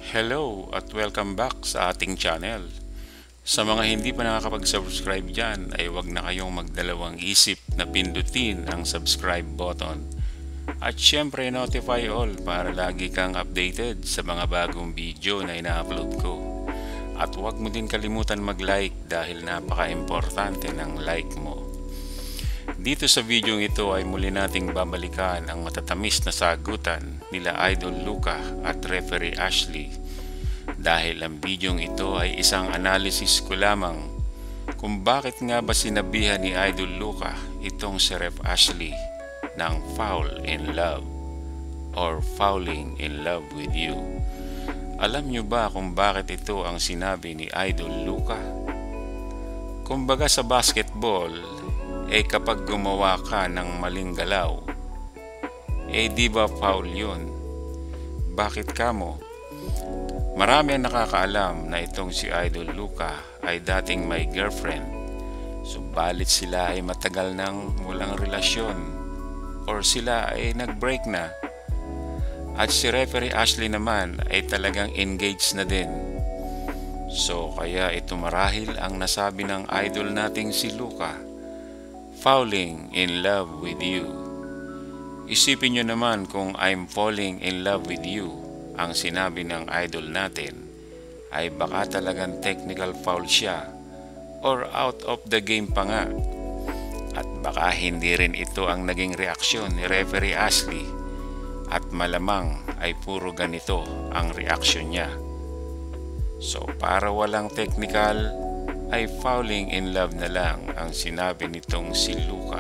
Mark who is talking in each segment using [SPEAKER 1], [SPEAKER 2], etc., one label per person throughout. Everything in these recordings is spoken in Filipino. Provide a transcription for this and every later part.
[SPEAKER 1] Hello at welcome back sa ating channel. Sa mga hindi pa nakakapag-subscribe dyan ay huwag na kayong magdalawang isip na pindutin ang subscribe button. At syempre notify all para lagi kang updated sa mga bagong video na ina-upload ko. At huwag mo din kalimutan mag-like dahil napaka-importante ng like mo. Dito sa video ito ay muli nating babalikan ang matatamis na sagutan nila Idol Luka at Referee Ashley. Dahil ang video ito ay isang analysis ko lamang kung bakit nga ba sinabihan ni Idol Luka itong si Ref Ashley ng foul in love or falling in love with you. Alam nyo ba kung bakit ito ang sinabi ni Idol Luka? Kumbaga sa basketball, kapag gumawa ka ng maling galaw, di ba foul yun? Bakit kamo? Marami ang nakakaalam na itong si Idol Luka ay dating may girlfriend, subalit sila ay matagal nang walang relasyon or sila ay nag-break na. At si Referee Ashley naman ay talagang engaged na din. So kaya ito marahil ang nasabi ng idol nating si Luka, falling in love with you. Isipin nyo naman kung I'm falling in love with you ang sinabi ng idol natin, ay baka talagang technical foul siya or out of the game pa nga. At baka hindi rin ito ang naging reaksyon ni Referee Ashley at malamang ay puro ganito ang reaksyon niya. So para walang technical, ay falling in love na lang ang sinabi nitong si Luka.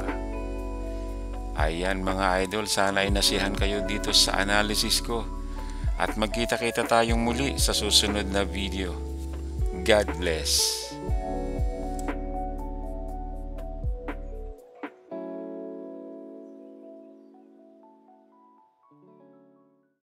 [SPEAKER 1] Ayan mga idol, sana ay nasihan kayo dito sa analysis ko at magkita-kita tayong muli sa susunod na video. God bless.